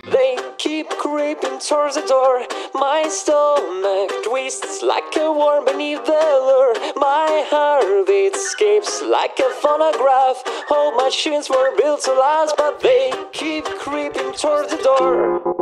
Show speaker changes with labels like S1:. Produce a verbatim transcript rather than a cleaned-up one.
S1: They keep creeping towards the door. My stomach twists like a worm beneath the lure. My heartbeat escapes like a phonograph. All machines were built to last, but they keep creeping towards the door.